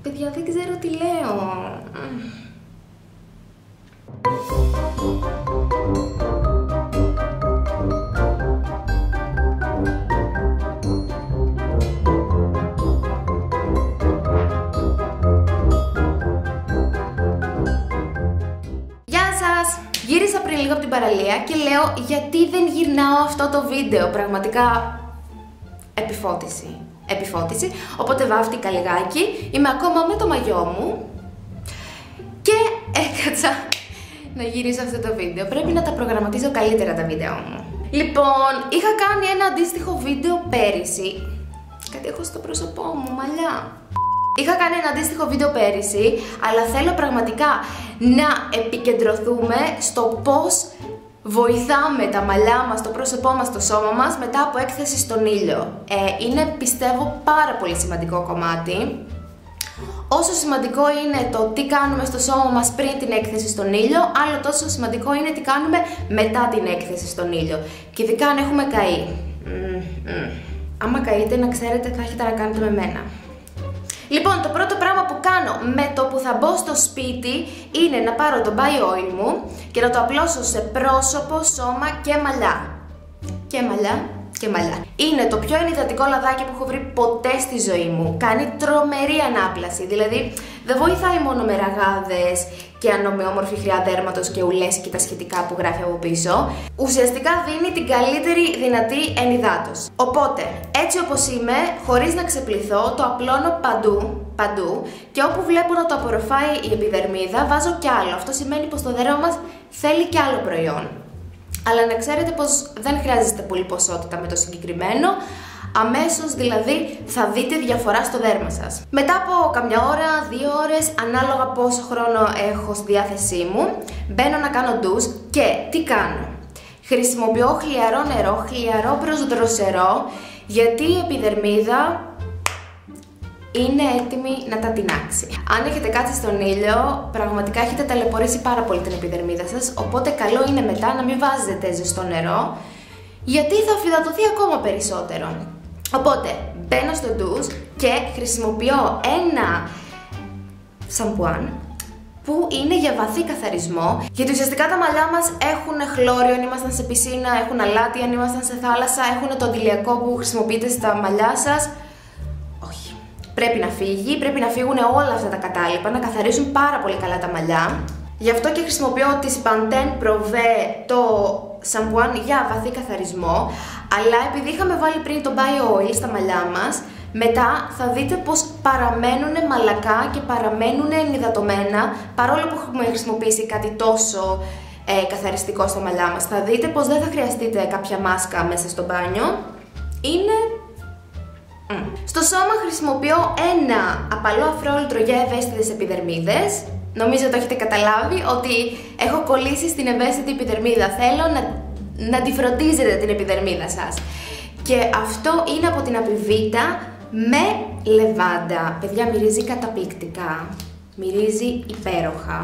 Παιδιά, δεν ξέρω τι λέω. Γύρισα πριν λίγο από την παραλία και λέω γιατί δεν γυρνάω αυτό το βίντεο. Πραγματικά επιφώτιση. Οπότε βάφτηκα λιγάκι. Είμαι ακόμα με το μαγιό μου και έκατσα να γυρίσω αυτό το βίντεο. Πρέπει να τα προγραμματίζω καλύτερα τα βίντεο μου. Λοιπόν, είχα κάνει ένα αντίστοιχο βίντεο πέρυσι. Κάτι έχω στο πρόσωπό μου, μαλλιά. Είχα κάνει ένα αντίστοιχο βίντεο πέρυσι, αλλά θέλω πραγματικά να επικεντρωθούμε στο πώς βοηθάμε τα μαλλιά μας, το πρόσωπό μας, το σώμα μας μετά από έκθεση στον ήλιο. Είναι, πιστεύω, πάρα πολύ σημαντικό κομμάτι. Όσο σημαντικό είναι το τι κάνουμε στο σώμα μας πριν την έκθεση στον ήλιο, άλλο τόσο σημαντικό είναι τι κάνουμε μετά την έκθεση στον ήλιο. Και ειδικά αν έχουμε καεί. Άμα καείτε, να ξέρετε, θα έχετε να κάνετε με μένα. Λοιπόν, το πρώτο πράγμα που κάνω με το που θα μπω στο σπίτι είναι να πάρω το body oil μου και να το απλώσω σε πρόσωπο, σώμα και μαλλιά. Και μαλλιά. Είναι το πιο ενυδατικό λαδάκι που έχω βρει ποτέ στη ζωή μου. Κάνει τρομερή ανάπλαση, δηλαδή δεν βοηθάει μόνο με ραγάδες και ανομοιόμορφη χρειά δέρματος και ουλές και τα σχετικά που γράφει από πίσω. Ουσιαστικά δίνει την καλύτερη δυνατή ενυδάτωση. Οπότε, έτσι όπως είμαι, χωρίς να ξεπληθώ, το απλώνω παντού και όπου βλέπω να το απορροφάει η επιδερμίδα, βάζω κι άλλο. Αυτό σημαίνει πως το δέρμα μας θέλει κι άλλο προϊόν. Αλλά να ξέρετε πως δεν χρειάζεται πολύ ποσότητα με το συγκεκριμένο, αμέσως δηλαδή θα δείτε διαφορά στο δέρμα σας. Μετά από καμιά ώρα, 2 ώρες, ανάλογα πόσο χρόνο έχω στη διάθεσή μου, μπαίνω να κάνω ντους και τι κάνω. Χρησιμοποιώ χλιαρό νερό, χλιαρό προς δροσερό, γιατί η επιδερμίδα είναι έτοιμη να τα τεινάξει. Αν έχετε κάτσει στον ήλιο, πραγματικά έχετε ταλαιπωρήσει πάρα πολύ την επιδερμίδα σας, οπότε καλό είναι μετά να μην βάζετε ζεστό νερό, γιατί θα αφυδατωθεί ακόμα περισσότερο. Οπότε, μπαίνω στο ντους και χρησιμοποιώ ένα σαμπουάν που είναι για βαθύ καθαρισμό, γιατί ουσιαστικά τα μαλλιά μας έχουν χλώριο αν ήμασταν σε πισίνα, έχουν αλάτι αν ήμασταν σε θάλασσα, έχουν το αντιλιακό που χρησιμοποιείτε στα μαλλιά σας. Όχι. Πρέπει να φύγει, πρέπει να φύγουν όλα αυτά τα κατάλοιπα, να καθαρίζουν πάρα πολύ καλά τα μαλλιά. Γι' αυτό και χρησιμοποιώ της Pantene Pro V το σαμπουάν για βαθύ καθαρισμό, αλλά επειδή είχαμε βάλει πριν το body oil στα μαλλιά μας, μετά θα δείτε πως παραμένουν μαλακά και παραμένουν ενυδατωμένα, παρόλο που έχουμε χρησιμοποιήσει κάτι τόσο καθαριστικό στα μαλλιά μας. Θα δείτε πως δεν θα χρειαστείτε κάποια μάσκα μέσα στο μπάνιο. Είναι... Στο σώμα χρησιμοποιώ ένα απαλό αφρόλουτρο για ευαίσθητες επιδερμίδες. Νομίζω το έχετε καταλάβει ότι έχω κολλήσει στην ευαίσθητη επιδερμίδα. Θέλω να τη φροντίζετε την επιδερμίδα σας. Και αυτό είναι από την Apivita με λεβάντα. Παιδιά, μυρίζει καταπληκτικά. Μυρίζει υπέροχα.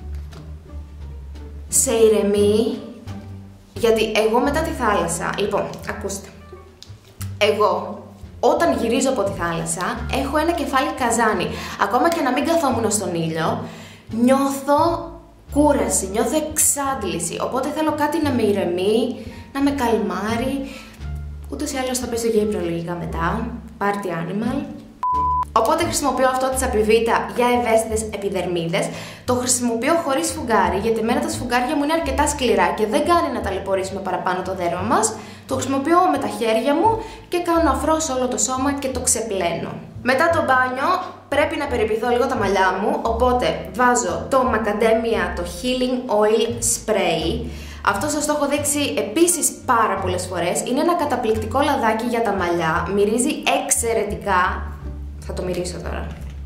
Σε ηρεμεί. Γιατί εγώ μετά τη θάλασσα... Λοιπόν, ακούστε. Εγώ... Όταν γυρίζω από τη θάλασσα, έχω ένα κεφάλι καζάνι. Ακόμα και να μην καθόμουν στον ήλιο, νιώθω κούραση, νιώθω εξάντληση. Οπότε θέλω κάτι να με ηρεμεί, να με καλμάρει. Ούτως ή άλλως θα πέσω για ύπνο λογικά μετά. Party animal. Οπότε χρησιμοποιώ αυτό της Apivita για ευαίσθητες επιδερμίδες. Το χρησιμοποιώ χωρίς σφουγγάρι, γιατί εμένα τα σφουγγάρια μου είναι αρκετά σκληρά και δεν κάνει να ταλαιπωρήσουμε παραπάνω το δέρμα μας. Το χρησιμοποιώ με τα χέρια μου και κάνω αφρό σε όλο το σώμα και το ξεπλένω. Μετά το μπάνιο πρέπει να περιποιηθώ λίγο τα μαλλιά μου, οπότε βάζω το Macadamia, το Healing Oil Spray. Αυτό σας το έχω δείξει επίσης πάρα πολλές φορές. Είναι ένα καταπληκτικό λαδάκι για τα μαλλιά, μυρίζει εξαιρετικά. Θα το μυρίσω τώρα.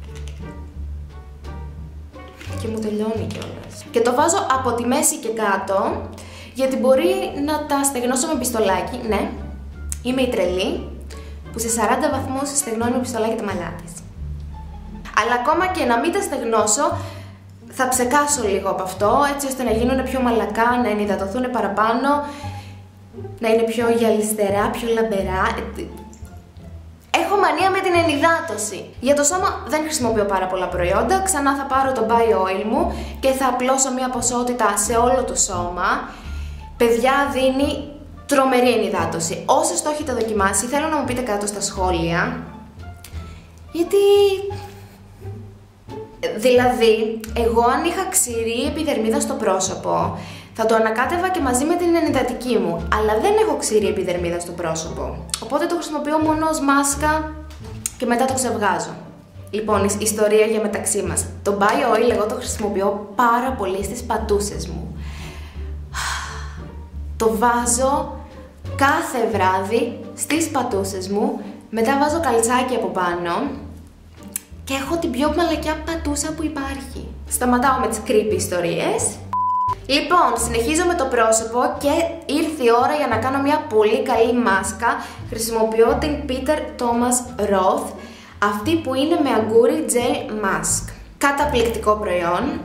Και μου τελειώνει κιόλας. Και το βάζω από τη μέση και κάτω, γιατί μπορεί να τα στεγνώσω με πιστολάκι. Ναι, είμαι η τρελή που σε 40 βαθμούς στεγνώνει με πιστολάκι τα μαλλιά της. Αλλά ακόμα και να μην τα στεγνώσω, θα ψεκάσω λίγο από αυτό, έτσι ώστε να γίνουν πιο μαλακά, να ενυδατωθούν παραπάνω, να είναι πιο γυαλιστερά, πιο λαμπερά. Έχω μανία με την ενυδάτωση. Για το σώμα δεν χρησιμοποιώ πάρα πολλά προϊόντα. Ξανά θα πάρω το Bio Oil μου και θα απλώσω μια ποσότητα σε όλο το σώμα. Παιδιά, δίνει τρομερή ενυδάτωση. Όσοι το έχετε δοκιμάσει, θέλω να μου πείτε κάτω στα σχόλια. Γιατί... Δηλαδή, εγώ αν είχα ξηρή επιδερμίδα στο πρόσωπο, θα το ανακάτευα και μαζί με την ενυδατική μου. Αλλά δεν έχω ξηρή επιδερμίδα στο πρόσωπο. Οπότε το χρησιμοποιώ μόνο ως μάσκα και μετά το ξεβγάζω. Λοιπόν, ιστορία για μεταξύ μας. Το Bio Oil εγώ το χρησιμοποιώ πάρα πολύ στις πατούσες μου. Το βάζω κάθε βράδυ στις πατούσες μου, μετά βάζω καλτσάκι από πάνω και έχω την πιο μαλακιά πατούσα που υπάρχει. Σταματάω με τις creepy ιστορίες. Λοιπόν, συνεχίζω με το πρόσωπο και ήρθε η ώρα για να κάνω μια πολύ καλή μάσκα. Χρησιμοποιώ την Peter Thomas Roth, αυτή που είναι με αγκούρι gel mask. Καταπληκτικό προϊόν.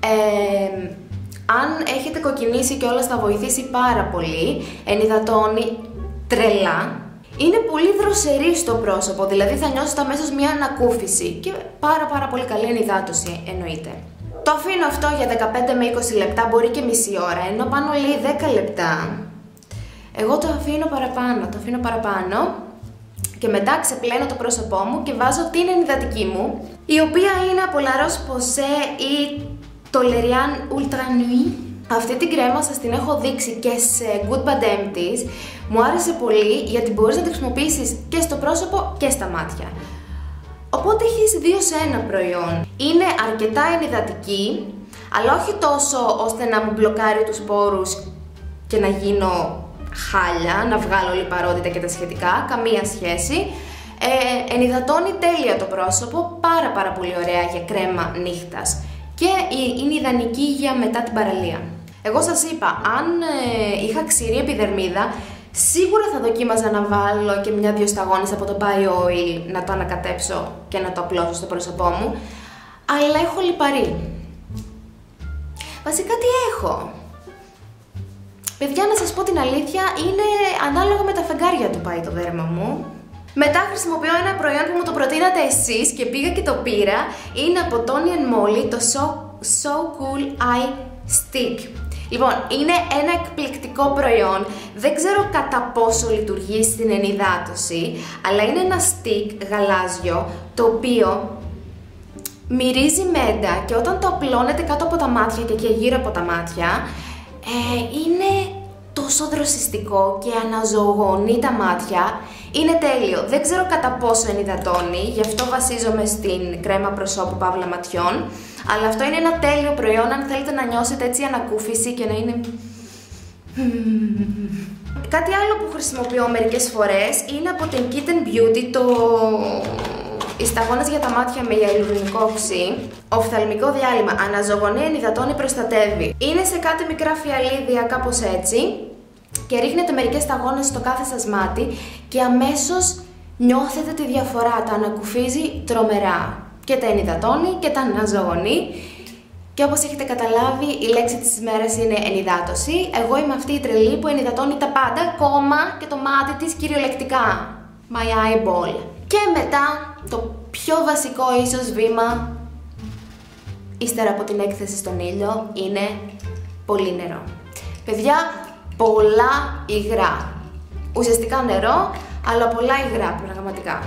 Αν έχετε κοκκινήσει και όλα θα βοηθήσει πάρα πολύ. Ενυδατώνει τρελά. Είναι πολύ δροσερή στο πρόσωπο, δηλαδή θα νιώσετε αμέσως μια ανακούφιση και πάρα πολύ καλή ενυδάτωση εννοείται. Το αφήνω αυτό για 15 με 20 λεπτά, μπορεί και μισή ώρα, ενώ πάνω λέει 10 λεπτά. Εγώ το αφήνω παραπάνω και μετά ξεπλένω το πρόσωπό μου και βάζω την ενυδατική μου, η οποία είναι από La Roche-Posay ή το L'Oréal Ultra Nuit. Αυτή την κρέμα σας την έχω δείξει και σε Good Bad Empties. Μου άρεσε πολύ γιατί μπορείς να τη χρησιμοποιήσεις και στο πρόσωπο και στα μάτια. Οπότε έχεις 2 σε 1 προϊόν. Είναι αρκετά ενυδατική, αλλά όχι τόσο ώστε να μου μπλοκάρει τους πόρους και να γίνω χάλια, να βγάλω λιπαρότητα και τα σχετικά, καμία σχέση. Ενυδατώνει τέλεια το πρόσωπο, πάρα πολύ ωραία για κρέμα νύχτας. Και είναι ιδανική για μετά την παραλία. Εγώ σας είπα, αν είχα ξηρή επιδερμίδα, σίγουρα θα δοκίμαζα να βάλω και 1-2 σταγόνες από το Bio Oil, να το ανακατέψω και να το απλώσω στο πρόσωπό μου. Αλλά έχω λιπαρή. Βασικά τι έχω? Παιδιά, να σας πω την αλήθεια, είναι ανάλογα με τα φεγγάρια του πάει το δέρμα μου. Μετά χρησιμοποιώ ένα προϊόν που μου το προτείνατε εσείς και πήγα και το πήρα. Είναι από Tony & Moly, το So Cool Eye Stick. Λοιπόν, είναι ένα εκπληκτικό προϊόν. Δεν ξέρω κατά πόσο λειτουργεί στην ενυδάτωση, αλλά είναι ένα stick γαλάζιο, το οποίο μυρίζει μέντα και όταν το απλώνετε κάτω από τα μάτια και γύρω από τα μάτια, είναι τόσο δροσιστικό και αναζωογονεί τα μάτια. Είναι τέλειο. Δεν ξέρω κατά πόσο ενυδατώνει, γι' αυτό βασίζομαι στην κρέμα προσώπου παύλα ματιών. Αλλά αυτό είναι ένα τέλειο προϊόν αν θέλετε να νιώσετε έτσι ανακούφιση και να είναι... Κάτι άλλο που χρησιμοποιώ μερικές φορές είναι από την Kitten Beauty οι σταγόνες για τα μάτια με ιαλουρονικό οξύ. Οφθαλμικό διάλειμμα. Αναζωογονεί, ενυδατώνει, προστατεύει. Είναι σε κάτι μικρά φιαλίδια κάπως έτσι. Και ρίχνετε μερικές σταγόνες στο κάθε σας μάτι και αμέσως νιώθετε τη διαφορά. Τα ανακουφίζει τρομερά. Και τα ενυδατώνει και τα αναζωογονεί. Και όπως έχετε καταλάβει, η λέξη της ημέρας είναι ενυδάτωση. Εγώ είμαι αυτή η τρελή που ενυδατώνει τα πάντα, ακόμα και το μάτι της κυριολεκτικά. My eyeball. Και μετά, το πιο βασικό ίσως βήμα, ύστερα από την έκθεση στον ήλιο, είναι πολύ νερό. Παιδιά, πολλά υγρά. Ουσιαστικά νερό, αλλά πολλά υγρά, πραγματικά.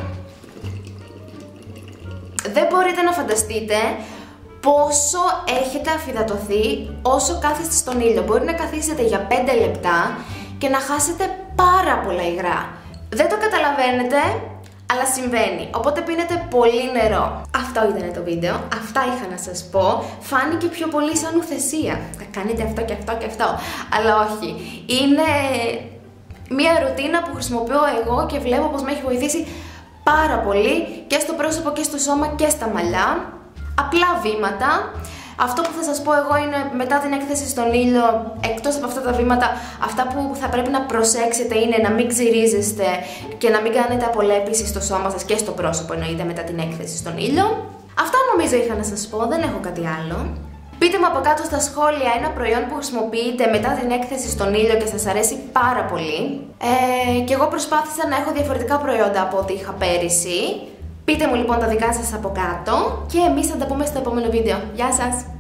Δεν μπορείτε να φανταστείτε πόσο έχετε αφυδατωθεί όσο κάθεστε στον ήλιο. Μπορεί να καθίσετε για 5 λεπτά και να χάσετε πάρα πολλά υγρά. Δεν το καταλαβαίνετε, αλλά συμβαίνει. Οπότε πίνετε πολύ νερό. Αυτό ήταν το βίντεο. Αυτά είχα να σας πω. Φάνηκε πιο πολύ σαν ουθεσία. Θα κάνετε αυτό και αυτό και αυτό. Αλλά όχι. Είναι μια ρουτίνα που χρησιμοποιώ εγώ και βλέπω πως με έχει βοηθήσει πάρα πολύ και στο πρόσωπο και στο σώμα και στα μαλλιά. Απλά βήματα. Αυτό που θα σας πω εγώ είναι μετά την έκθεση στον ήλιο, εκτός από αυτά τα βήματα, αυτά που θα πρέπει να προσέξετε είναι να μην ξυρίζεστε και να μην κάνετε απολέπιση στο σώμα σας και στο πρόσωπο εννοείται μετά την έκθεση στον ήλιο. Αυτά νομίζω είχα να σας πω, δεν έχω κάτι άλλο. Πείτε μου από κάτω στα σχόλια ένα προϊόν που χρησιμοποιείτε μετά την έκθεση στον ήλιο και σας αρέσει πάρα πολύ. Και εγώ προσπάθησα να έχω διαφορετικά προϊόντα από ό,τι είχα πέρυσι. Πείτε μου λοιπόν τα δικά σας από κάτω και εμείς θα τα πούμε στο επόμενο βίντεο. Γεια σας!